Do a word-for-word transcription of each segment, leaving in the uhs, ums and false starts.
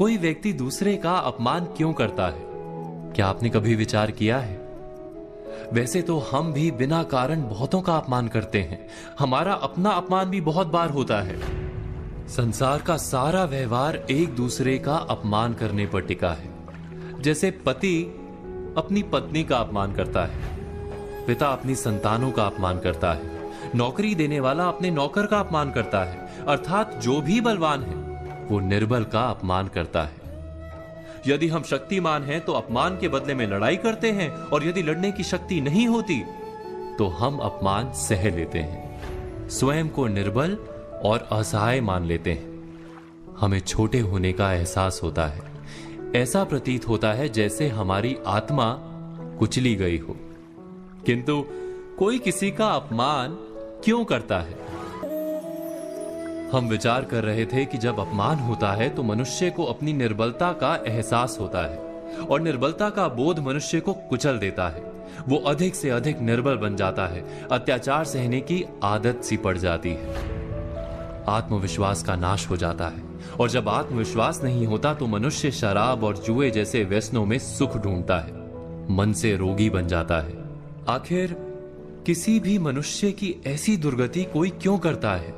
कोई व्यक्ति दूसरे का अपमान क्यों करता है? क्या आपने कभी विचार किया है? वैसे तो हम भी बिना कारण बहुतों का अपमान करते हैं। हमारा अपना अपमान भी बहुत बार होता है। संसार का सारा व्यवहार एक दूसरे का अपमान करने पर टिका है। जैसे पति अपनी पत्नी का अपमान करता है, पिता अपनी संतानों का अपमान करता है, नौकरी देने वाला अपने नौकर का अपमान करता है, अर्थात जो भी बलवान है वो निर्बल का अपमान करता है। यदि हम शक्तिमान हैं तो अपमान के बदले में लड़ाई करते हैं, और यदि लड़ने की शक्ति नहीं होती तो हम अपमान सह लेते हैं, स्वयं को निर्बल और असहाय मान लेते हैं। हमें छोटे होने का एहसास होता है। ऐसा प्रतीत होता है जैसे हमारी आत्मा कुचली गई हो। किंतु कोई किसी का अपमान क्यों करता है? हम विचार कर रहे थे कि जब अपमान होता है तो मनुष्य को अपनी निर्बलता का एहसास होता है, और निर्बलता का बोध मनुष्य को कुचल देता है। वो अधिक से अधिक निर्बल बन जाता है, अत्याचार सहने की आदत सी पड़ जाती है, आत्मविश्वास का नाश हो जाता है। और जब आत्मविश्वास नहीं होता तो मनुष्य शराब और जुए जैसे व्यसनों में सुख ढूंढता है, मन से रोगी बन जाता है। आखिर किसी भी मनुष्य की ऐसी दुर्गति कोई क्यों करता है?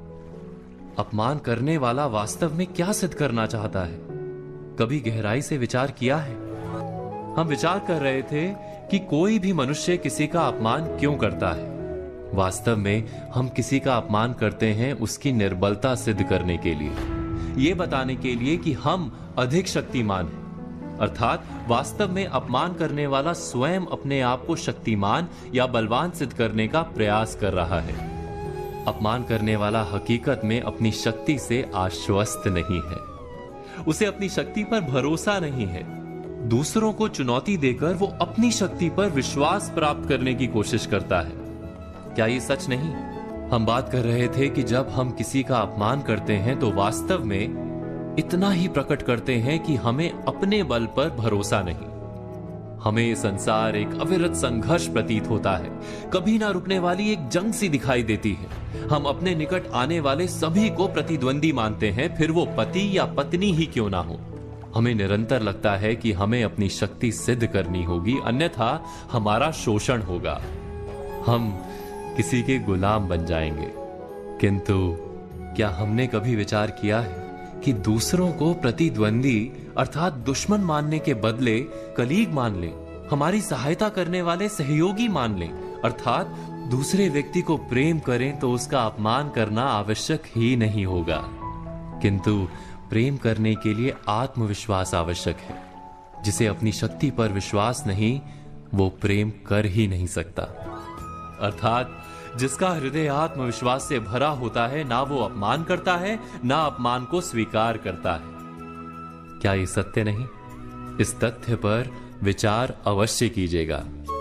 अपमान करने वाला वास्तव में क्या सिद्ध करना चाहता है? कभी गहराई से विचार किया है? हम विचार कर रहे थे कि कोई भी मनुष्य किसी का अपमान क्यों करता है। वास्तव में हम किसी का अपमान करते हैं उसकी निर्बलता सिद्ध करने के लिए, यह बताने के लिए कि हम अधिक शक्तिमान हैं। अर्थात वास्तव में अपमान करने वाला स्वयं अपने आप को शक्तिमान या बलवान सिद्ध करने का प्रयास कर रहा है। अपमान करने वाला हकीकत में अपनी शक्ति से आश्वस्त नहीं है, उसे अपनी शक्ति पर भरोसा नहीं है। दूसरों को चुनौती देकर वो अपनी शक्ति पर विश्वास प्राप्त करने की कोशिश करता है। क्या ये सच नहीं? हम बात कर रहे थे कि जब हम किसी का अपमान करते हैं तो वास्तव में इतना ही प्रकट करते हैं कि हमें अपने बल पर भरोसा नहीं। हमें ये संसार एक अविरत संघर्ष प्रतीत होता है, कभी ना रुकने वाली एक जंग सी दिखाई देती है। हम अपने निकट आने वाले सभी को प्रतिद्वंदी मानते हैं, फिर वो पति या पत्नी ही क्यों ना हो। हमें निरंतर लगता है कि हमें अपनी शक्ति सिद्ध करनी होगी, अन्यथा हमारा शोषण होगा, हम किसी के गुलाम बन जाएंगे। किंतु क्या हमने कभी विचार किया है कि दूसरों को प्रतिद्वंदी अर्थात दुश्मन मानने के बदले कलीग मान लें, हमारी सहायता करने वाले सहयोगी मान लें, अर्थात दूसरे व्यक्ति को प्रेम करें तो उसका अपमान करना आवश्यक ही नहीं होगा। किंतु प्रेम करने के लिए आत्मविश्वास आवश्यक है। जिसे अपनी शक्ति पर विश्वास नहीं, वो प्रेम कर ही नहीं सकता। अर्थात जिसका हृदय आत्मविश्वास से भरा होता है, ना वो अपमान करता है, ना अपमान को स्वीकार करता है। क्या ये सत्य नहीं? इस तथ्य पर विचार अवश्य कीजिएगा।